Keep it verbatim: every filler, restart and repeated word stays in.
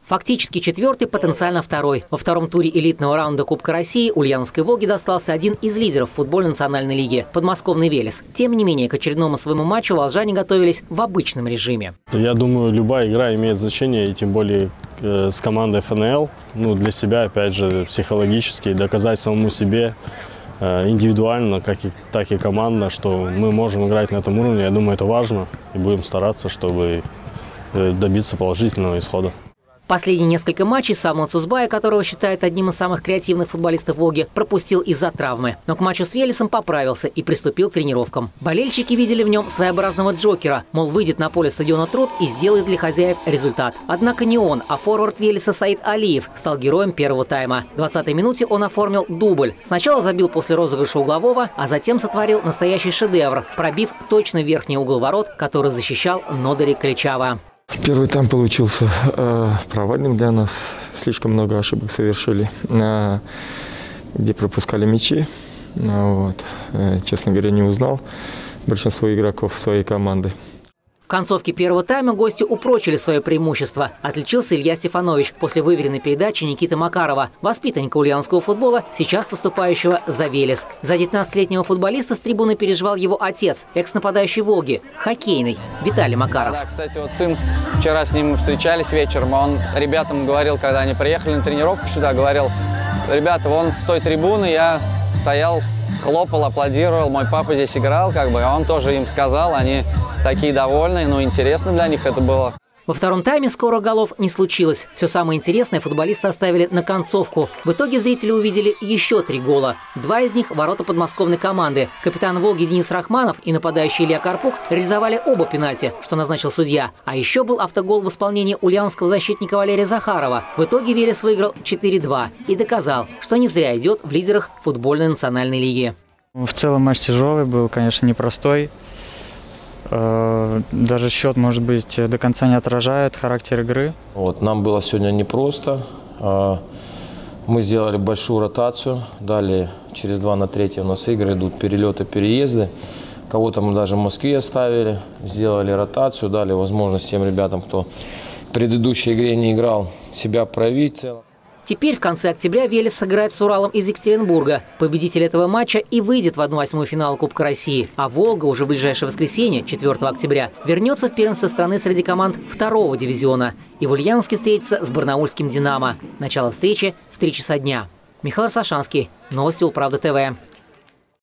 Фактически четвертый, потенциально второй. Во втором туре элитного раунда Кубка России Ульяновской «Волге» достался один из лидеров футбольной национальной лиги – подмосковный «Велес». Тем не менее, к очередному своему матчу волжане готовились в обычном режиме. Я думаю, любая игра имеет значение, и тем более э, с командой эф эн эл. Ну, для себя, опять же, психологически доказать самому себе э, индивидуально, как и, так и командно, что мы можем играть на этом уровне. Я думаю, это важно, и будем стараться, чтобы э, добиться положительного исхода. Последние несколько матчей Самуэл Цузбай, которого считают одним из самых креативных футболистов «Волги», пропустил из-за травмы. Но к матчу с «Велесом» поправился и приступил к тренировкам. Болельщики видели в нем своеобразного Джокера, мол, выйдет на поле стадиона «Труд» и сделает для хозяев результат. Однако не он, а форвард «Велеса» Саид Алиев стал героем первого тайма. В двадцатой минуте он оформил дубль. Сначала забил после розыгрыша углового, а затем сотворил настоящий шедевр, пробив точно верхний угол ворот, который защищал Нодери Кличава. Первый тайм получился э, провальным для нас. Слишком много ошибок совершили, э, где пропускали мячи. Э, вот. э, честно говоря, не узнал большинство игроков своей команды. В концовке первого тайма гости упрочили свое преимущество. Отличился Илья Стефанович после выверенной передачи Никиты Макарова, воспитанника ульяновского футбола, сейчас выступающего за «Велес». За девятнадцатилетнего футболиста с трибуны переживал его отец, экс-нападающий «Волги», хоккейный Виталий Макаров. Да, кстати, вот сын, вчера с ним встречались вечером, он ребятам говорил, когда они приехали на тренировку сюда, говорил: ребята, вон с той трибуны я стоял, хлопал, аплодировал, мой папа здесь играл, как бы, а он тоже им сказал, они такие довольные, ну, интересно для них это было. Во втором тайме скоро голов не случилось. Все самое интересное футболисты оставили на концовку. В итоге зрители увидели еще три гола. Два из них – ворота подмосковной команды. Капитан «Волги» Денис Рахманов и нападающий Илья Карпук реализовали оба пенальти, что назначил судья. А еще был автогол в исполнении ульяновского защитника Валерия Захарова. В итоге «Велес» выиграл четыре-два и доказал, что не зря идет в лидерах футбольной национальной лиги. В целом матч тяжелый был, конечно, непростой. Даже счет, может быть, до конца не отражает характер игры. Вот, нам было сегодня непросто. Мы сделали большую ротацию. Далее через два на третье у нас игры идут, перелеты, переезды. Кого-то мы даже в Москве оставили. Сделали ротацию, дали возможность тем ребятам, кто в предыдущей игре не играл, себя проявить. Теперь в конце октября «Велес» сыграет с «Уралом» из Екатеринбурга. Победитель этого матча и выйдет в одну восьмую финала Кубка России. А «Волга» уже в ближайшее воскресенье, четвёртого октября, вернется в первенство страны среди команд второго дивизиона. И в Ульяновске встретится с барнаульским «Динамо». Начало встречи в три часа дня. Михаил Сашанский. Новости Улправда ТВ.